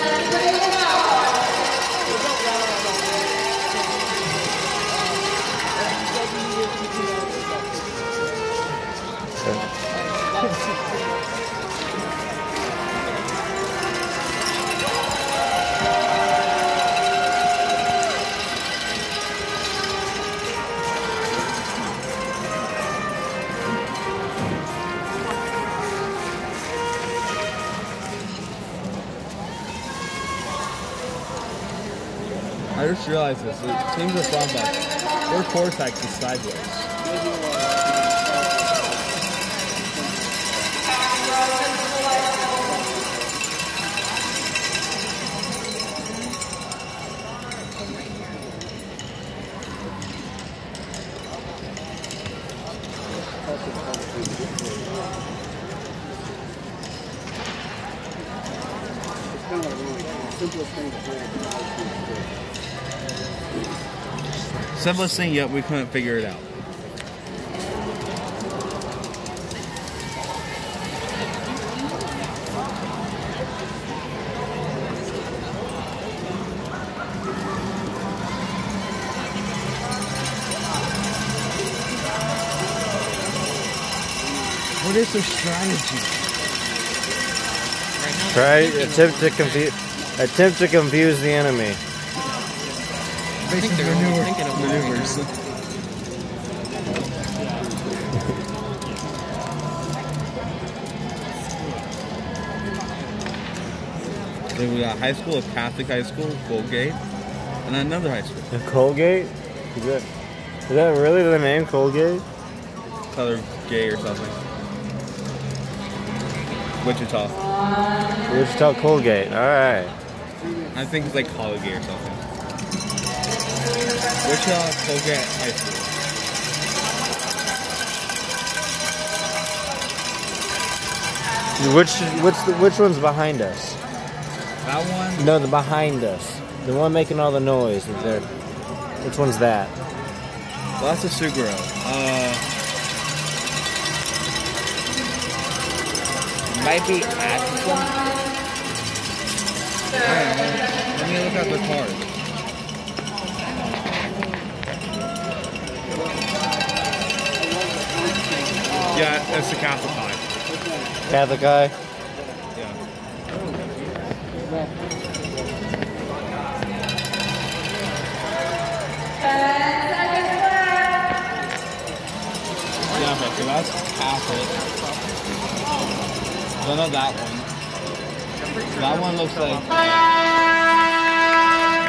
I just realized this. It seems are fun, but their cortex is sideways. Simplest thing yet, we couldn't figure it out. What is their strategy? Attempt to confuse the enemy. I think they're only thinking of maneuvers. Then we got high school, a Catholic high school, Colgate, and another high school. Colgate? Is that really the name, Colgate? They're gay or something. Wichita. Wichita Colgate, alright. I think it's like Colgate or something. Wichita Colgate High School. Which one's behind us? That one? No, the behind us. The one making all the noise. Which one's that? Well, that's a Suguro. Might be Atkinson. Alright, let me look at the card. Yeah, it's the Catholic High. Catholic High? Yeah. Yeah, okay, so that's Catholic. I don't know that one. That one looks like